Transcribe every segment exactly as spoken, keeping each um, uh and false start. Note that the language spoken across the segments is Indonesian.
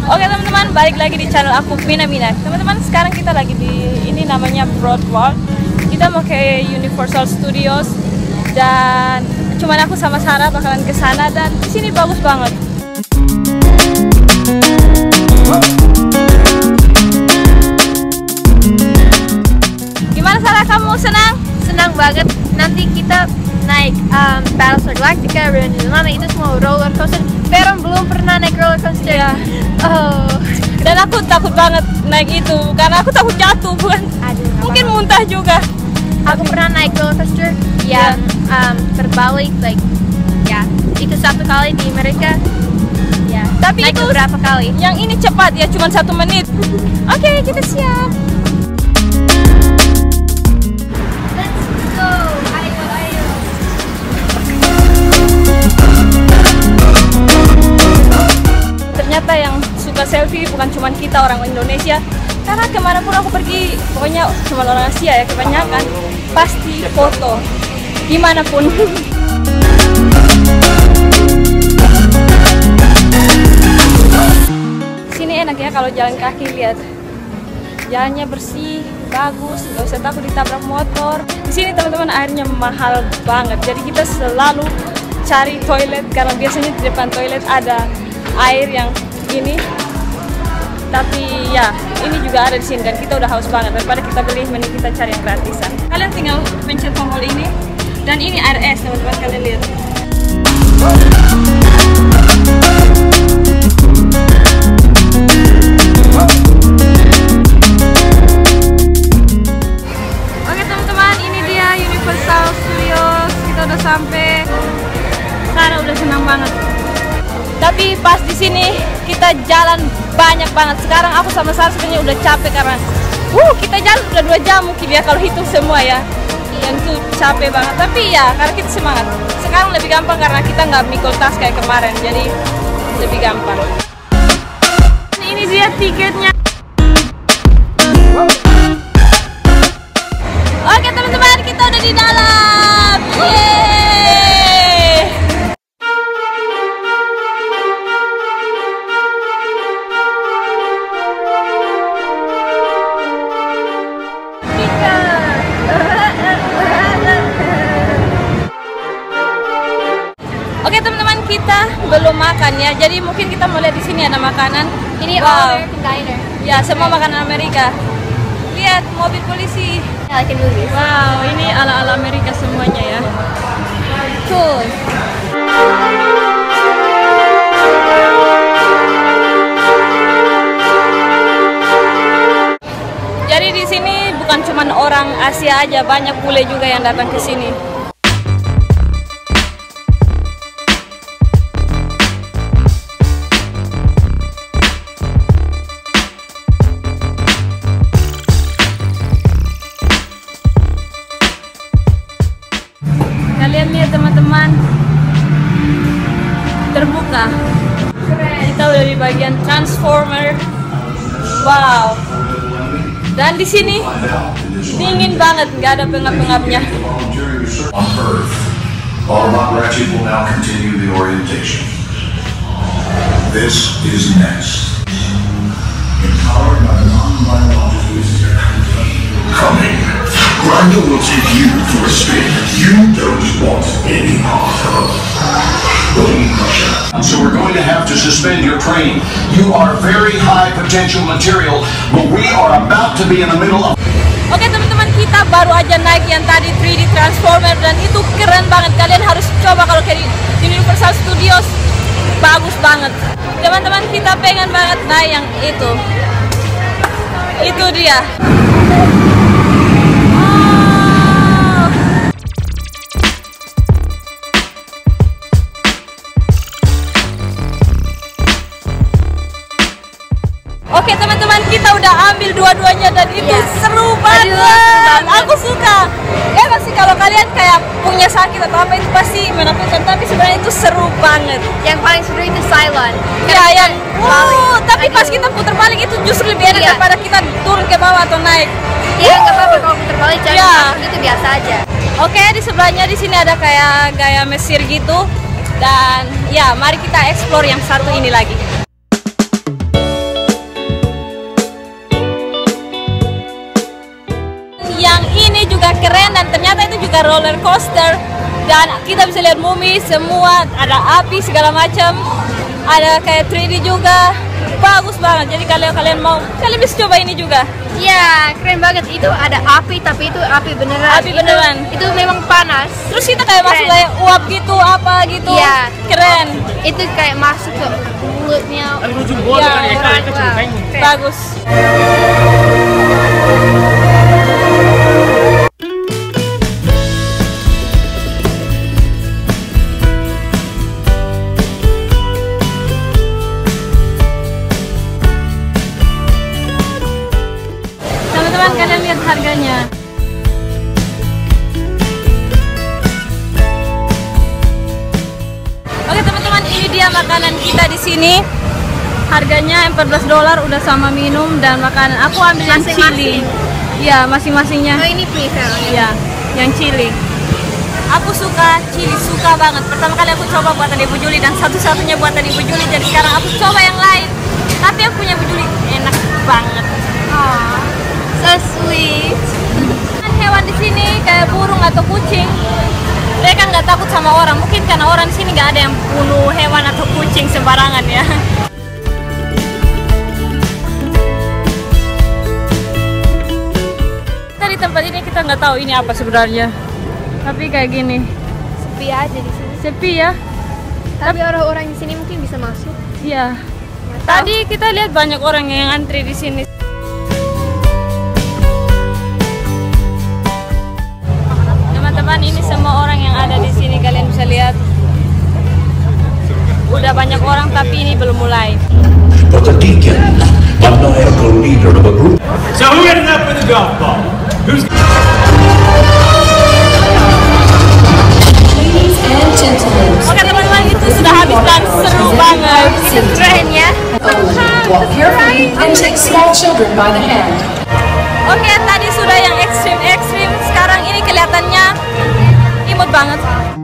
Oke teman-teman, balik lagi di channel aku Mina Mina. Teman-teman, sekarang kita lagi di ini namanya Broadwalk. Kita mau ke Universal Studios dan cuman aku sama Sarah bakalan ke sana dan di sini bagus banget. Gimana Sarah, kamu senang? Senang banget. Nanti kita naik um, Battlestar Galactica, mana itu semua roller coaster. Pero belum pernah naik roller coaster. Ya. Oh. Dan aku takut banget naik itu karena aku takut jatuh, bukan? Aduh, mungkin muntah juga. Aku pernah naik roller coaster yang um, terbalik, like ya itu satu kali di Amerika. Ya. Tapi naik itu beberapa kali. Yang ini cepat ya, cuma satu menit. Oke, okay, kita siap. Let's go. Ayo, ayo. Ternyata yang suka selfie bukan cuma kita orang Indonesia, karena kemana pun aku pergi, pokoknya cuma orang Asia ya kebanyakan, pasti foto dimanapun. Sini enak ya kalau jalan kaki, lihat jalannya bersih, bagus, nggak usah takut ditabrak motor. Di sini teman-teman airnya mahal banget, jadi kita selalu cari toilet karena biasanya di depan toilet ada air yang ini. Tapi ya ini juga ada di sini dan kita udah haus banget, daripada kita beli mending kita cari yang gratisan. Kalian tinggal pencet tombol ini dan ini air es teman-teman, kalian lihat. Oke teman-teman, ini dia Universal Studios. Kita udah sampai. Sarah udah senang banget. Tapi pas di sini kita jalan banyak banget. Sekarang aku sama Sarah sebenarnya udah capek karena uh kita jalan udah dua jam mungkin ya kalau hitung semua ya. Dan itu capek banget. Tapi ya karena kita semangat. Sekarang lebih gampang karena kita nggak mikul tas kayak kemarin. Jadi lebih gampang. Ini dia tiketnya. Oke teman-teman, kita udah di dalam. Yeay. Oke teman-teman, kita belum makan ya. Jadi mungkin kita mau lihat di sini ada makanan. Ini wow. All American Diner. Ya, semua makanan Amerika. Lihat mobil polisi. I like in movies. Wow, ini ala-ala Amerika semuanya ya. Cool. Jadi di sini bukan cuma orang Asia aja, banyak bule juga yang datang ke sini. Kalian lihat teman-teman, terbuka. Kita udah di bagian Transformer. Wow. Dan di sini dingin banget, nggak ada pengap-pengapnya. On Earth, Autobot Ratchet will now continue the orientation. This is Nest. Empowered by the non-biological coming. Grindel will take you for a spin. You don't want any part of Bone Crusher. So we're going to have to suspend your training. You are very high potential material, but we are about to be in the middle of... Oke teman-teman, kita baru aja naik yang tadi three D Transformer dan itu keren banget. Kalian harus coba kalau ke Universal Studios, bagus banget. Teman-teman, kita pengen banget naik yang itu. Itu dia. Oke teman-teman, kita udah ambil dua-duanya dan itu yeah. seru banget. Aduh, aku suka. Eh pasti kalau kalian kayak punya sakit atau apa itu pasti menakutkan, tapi sebenarnya itu seru banget. Yang paling seru itu Cylon. Ya yang wow, tapi pas kita putar balik itu justru lebih enak yeah. daripada kita turun ke bawah atau naik. Iya, nggak apa-apa kalau putar balik, jangan yeah. itu biasa aja. Oke, di sebelahnya di sini ada kayak gaya Mesir gitu. Dan ya, mari kita explore yang satu ini lagi. suka roller coaster dan kita bisa lihat mumi semua, ada api segala macam, ada kayak tiga D juga, bagus banget. Jadi kalau kalian mau, kalian bisa coba ini juga. Iya, keren banget. Itu ada api, tapi itu api beneran. Api beneran. Itu, itu memang panas. Terus kita kayak Keren. masuk kayak uap gitu, apa gitu. Iya. Keren. Itu kayak masuk ke mulutnya. Iya, Keren. bagus. Teman-teman, kalian lihat harganya. Oke teman-teman, ini dia makanan kita di sini. Harganya empat belas dolar udah sama minum dan makanan. Aku ambil yang chili. Ya, masing-masingnya. Oh, ini prefer. Ya, yang chili. Aku suka chili, suka banget. Pertama kali aku coba buatan Ibu Juli dan satu-satunya buatan Ibu Juli. Jadi sekarang aku coba yang lain. Tapi aku punya Ibu Juli enak banget. Oh, so sweet. Hewan di sini kayak burung atau kucing. Mereka nggak takut sama orang. Mungkin karena orang di sini nggak ada yang bunuh hewan atau kucing sembarangan ya. Kita di tempat ini kita nggak tahu ini apa sebenarnya. Tapi kayak gini. Sepi aja di sini. Sepi ya. Tapi orang-orang di sini mungkin bisa masuk. Iya. Tadi kita lihat banyak orang yang antri di sini. Teman-teman, ini semua orang yang ada di sini kalian bisa lihat. Udah banyak orang tapi ini belum mulai. But the deacon, maniacal leader of a group. So who ended up with the golf ball? Who's Ladies and gentlemen, Oke teman-teman, itu sudah habis dan seru banget. Itu keren ya. walk carefully and take small children by the hand. Oke, tadi sudah yang ekstrim-ekstrim. Sekarang ini kelihatannya imut banget.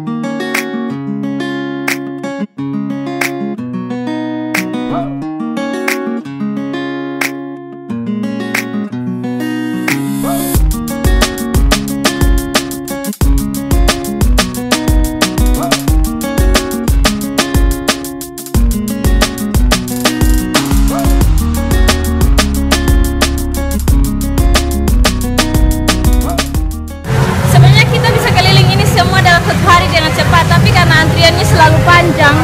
Sebenarnya kita bisa keliling ini semua dalam satu hari dengan cepat, tapi karena antriannya selalu panjang.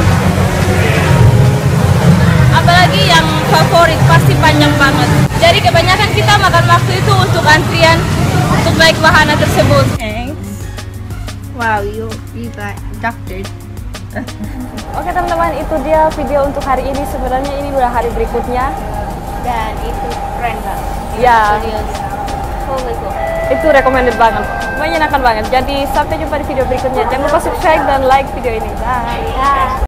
Apalagi yang favorit pasti panjang banget. Jadi kebanyakan kita makan waktu itu untuk antrian untuk naik wahana tersebut. Thanks. Wow, you you got doctored. Oke teman-teman, itu dia video untuk hari ini. Sebenarnya ini udah hari berikutnya. Dan itu keren banget. Ya, Studios. Holy cool. itu recommended banget, menyenangkan banget. Jadi sampai jumpa di video berikutnya. Jangan lupa subscribe dan like video ini. Bye. Yeah.